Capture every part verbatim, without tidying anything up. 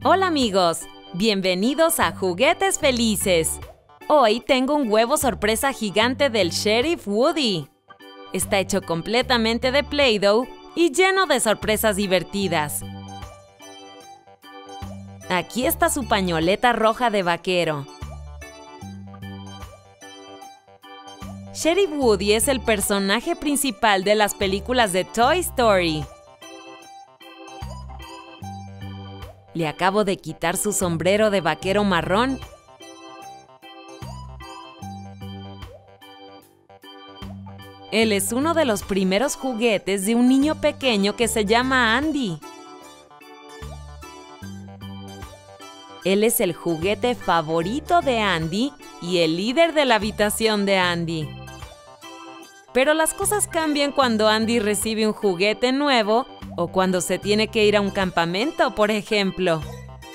Hola amigos, bienvenidos a Juguetes Felices. Hoy tengo un huevo sorpresa gigante del Sheriff Woody. Está hecho completamente de Play-Doh y lleno de sorpresas divertidas. Aquí está su pañoleta roja de vaquero. Sheriff Woody es el personaje principal de las películas de Toy Story. Le acabo de quitar su sombrero de vaquero marrón. Él es uno de los primeros juguetes de un niño pequeño que se llama Andy. Él es el juguete favorito de Andy y el líder de la habitación de Andy. Pero las cosas cambian cuando Andy recibe un juguete nuevo o cuando se tiene que ir a un campamento, por ejemplo.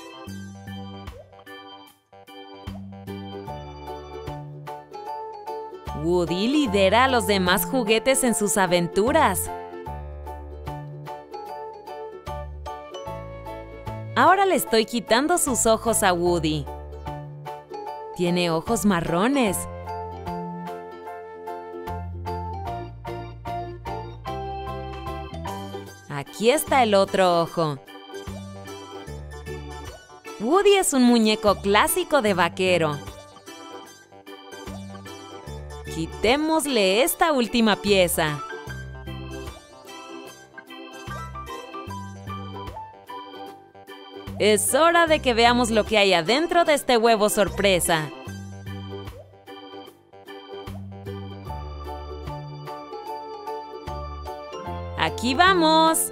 Woody lidera a los demás juguetes en sus aventuras. Ahora le estoy quitando sus ojos a Woody. Tiene ojos marrones. Aquí está el otro ojo. Woody es un muñeco clásico de vaquero. Quitémosle esta última pieza. Es hora de que veamos lo que hay adentro de este huevo sorpresa. ¡Aquí vamos!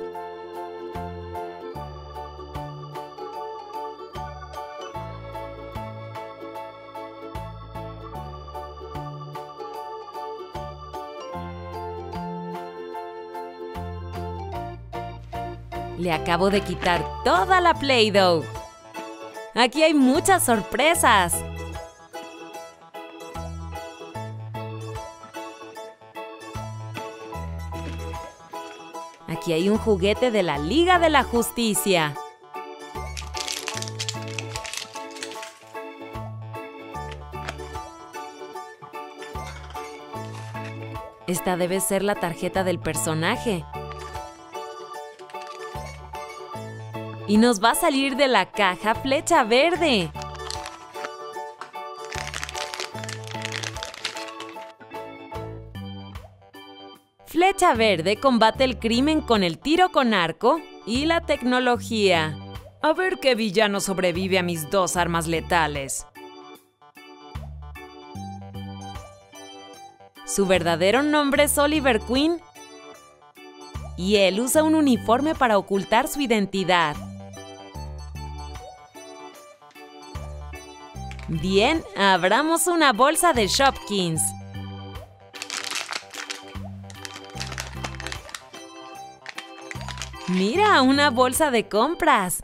Le acabo de quitar toda la Play-Doh. Aquí hay muchas sorpresas. Aquí hay un juguete de la Liga de la Justicia. Esta debe ser la tarjeta del personaje. Y nos va a salir de la caja Flecha Verde. Flecha Verde combate el crimen con el tiro con arco y la tecnología. A ver qué villano sobrevive a mis dos armas letales. Su verdadero nombre es Oliver Queen. Y él usa un uniforme para ocultar su identidad. Bien, abramos una bolsa de Shopkins. ¡Mira, una bolsa de compras!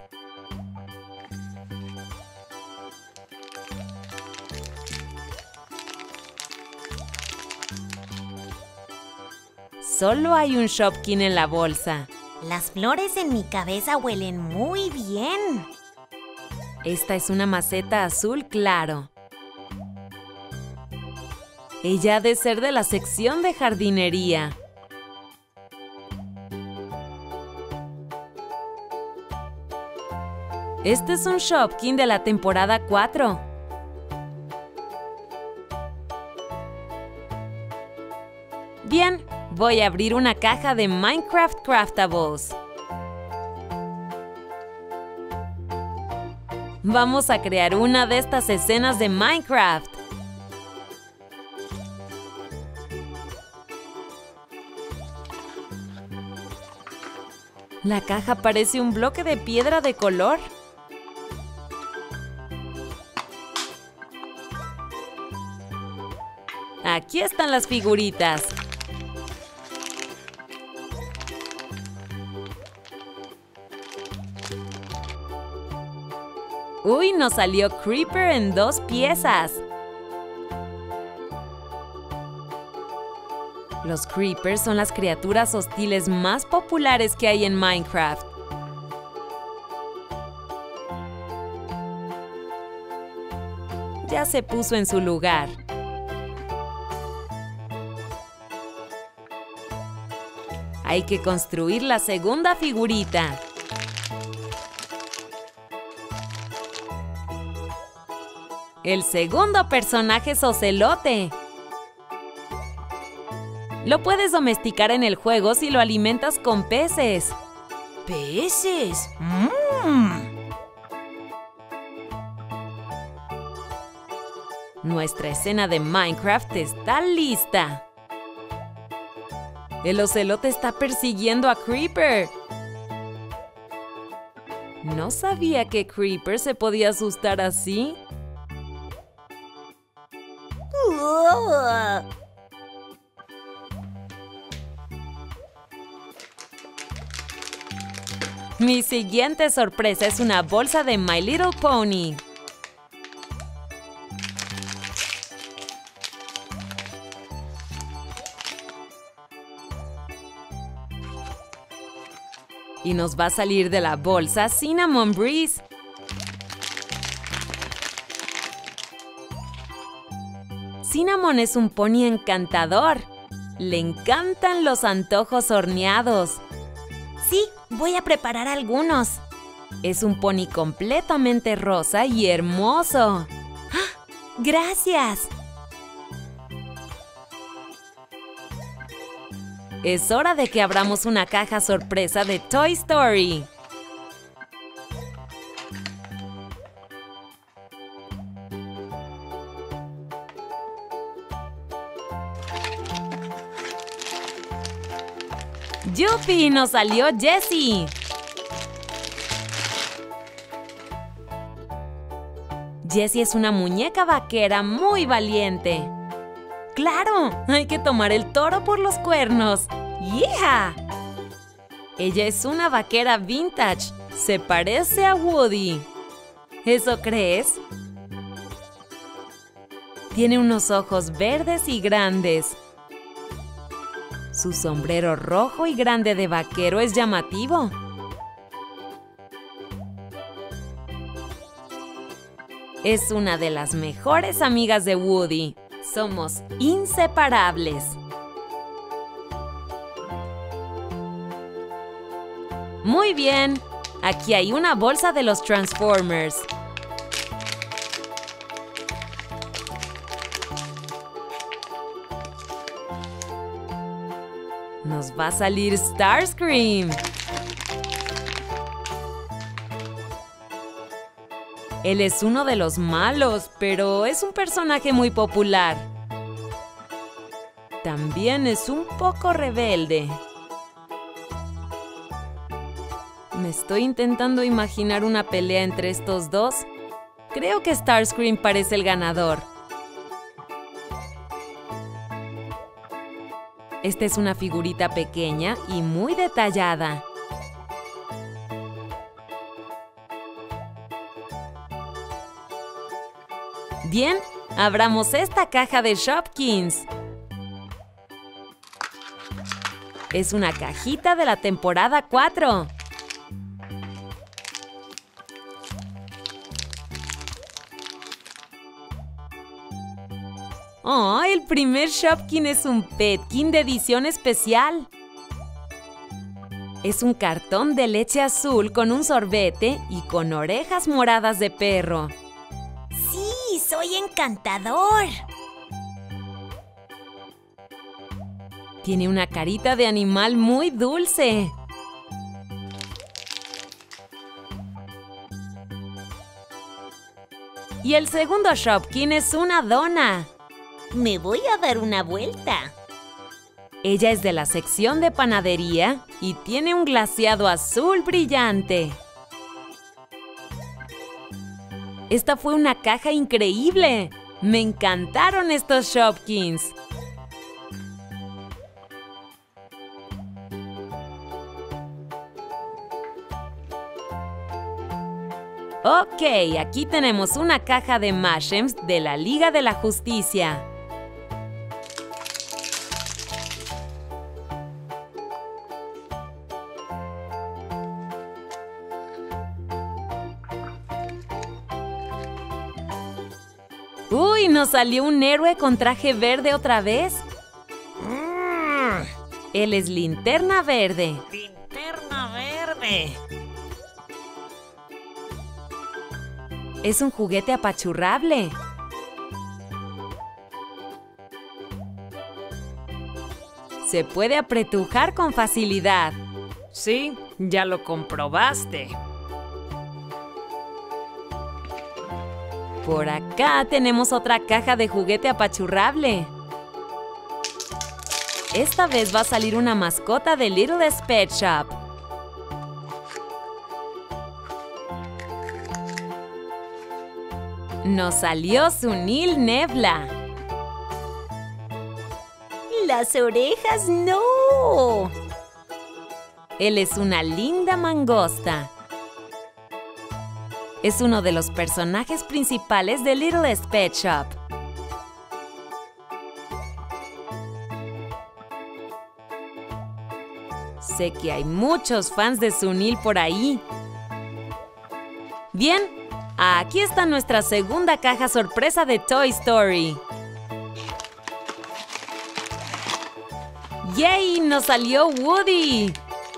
Solo hay un Shopkin en la bolsa. Las flores en mi cabeza huelen muy bien. Esta es una maceta azul claro. Ella ha de ser de la sección de jardinería. Este es un Shopkin de la temporada cuatro. Bien, voy a abrir una caja de Minecraft Craftables. Vamos a crear una de estas escenas de Minecraft. La caja parece un bloque de piedra de color. Aquí están las figuritas. ¡Uy! Nos salió Creeper en dos piezas. Los Creepers son las criaturas hostiles más populares que hay en Minecraft. ya se puso en su lugar. Hay que construir la segunda figurita. El segundo personaje es Ocelote. Lo puedes domesticar en el juego si lo alimentas con peces. ¿Peces? ¡Mmm! Nuestra escena de Minecraft está lista. El ocelote está persiguiendo a Creeper. No sabía que Creeper se podía asustar así. Uh. Mi siguiente sorpresa es una bolsa de My Little Pony. Y nos va a salir de la bolsa Cinnamon Breeze. Cinnamon es un pony encantador. Le encantan los antojos horneados. Sí, voy a preparar algunos. Es un pony completamente rosa y hermoso. ¡Ah! ¡Gracias! Es hora de que abramos una caja sorpresa de Toy Story. ¡Yupi! ¡Nos salió Jessie! Jessie es una muñeca vaquera muy valiente. ¡Claro! Hay que tomar el toro por los cuernos. ¡Yeah! Ella es una vaquera vintage. Se parece a Woody. ¿Eso crees? Tiene unos ojos verdes y grandes. Su sombrero rojo y grande de vaquero es llamativo. Es una de las mejores amigas de Woody. Somos inseparables. Muy bien. Aquí hay una bolsa de los Transformers. Nos va a salir Starscream. Él es uno de los malos, pero es un personaje muy popular. También es un poco rebelde. Me estoy intentando imaginar una pelea entre estos dos. Creo que Starscream parece el ganador. Esta es una figurita pequeña y muy detallada. Bien, abramos esta caja de Shopkins. Es una cajita de la temporada cuatro. ¡Oh! El primer Shopkin es un Petkin de edición especial. Es un cartón de leche azul con un sorbete y con orejas moradas de perro. ¡Sí! ¡Soy encantador! Tiene una carita de animal muy dulce. Y el segundo Shopkin es una dona. Me voy a dar una vuelta. Ella es de la sección de panadería y tiene un glaseado azul brillante. Esta fue una caja increíble. Me encantaron estos Shopkins. Ok, aquí tenemos una caja de Mashems de la Liga de la Justicia. ¡Uy! ¿Nos salió un héroe con traje verde otra vez? Mm, Él es Linterna Verde. linterna verde. Es un juguete apachurrable. Se puede apretujar con facilidad. Sí, ya lo comprobaste. Por acá tenemos otra caja de juguete apachurrable. Esta vez va a salir una mascota de Littlest Pet Shop. Nos salió Sunil Nebla. Las orejas no. Él es una linda mangosta. Es uno de los personajes principales de Littlest Pet Shop. Sé que hay muchos fans de Sunil por ahí. Bien, aquí está nuestra segunda caja sorpresa de Toy Story. ¡Yay! ¡Nos salió Woody!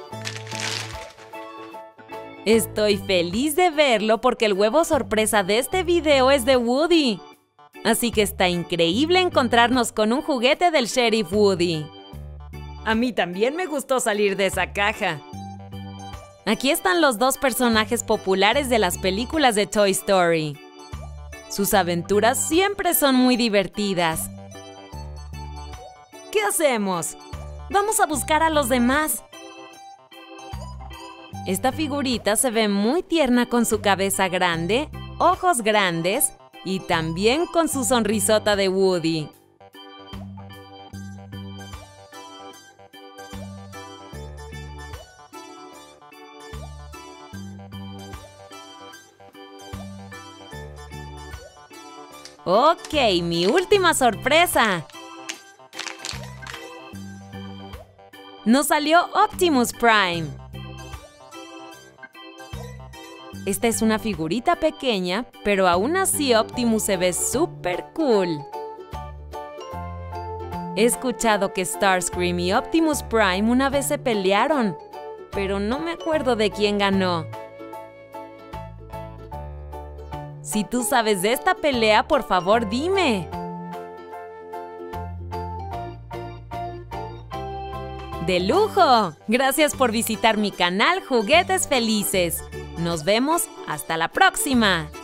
Estoy feliz de verlo porque el huevo sorpresa de este video es de Woody. Así que está increíble encontrarnos con un juguete del Sheriff Woody. A mí también me gustó salir de esa caja. Aquí están los dos personajes populares de las películas de Toy Story. Sus aventuras siempre son muy divertidas. ¿Qué hacemos? Vamos a buscar a los demás. Esta figurita se ve muy tierna con su cabeza grande, ojos grandes y también con su sonrisota de Woody. Ok, mi última sorpresa. Nos salió Optimus Prime. Esta es una figurita pequeña, pero aún así Optimus se ve súper cool. He escuchado que Starscream y Optimus Prime una vez se pelearon, pero no me acuerdo de quién ganó. Si tú sabes de esta pelea, por favor dime. ¡De lujo! Gracias por visitar mi canal Juguetes Felices. Nos vemos hasta la próxima.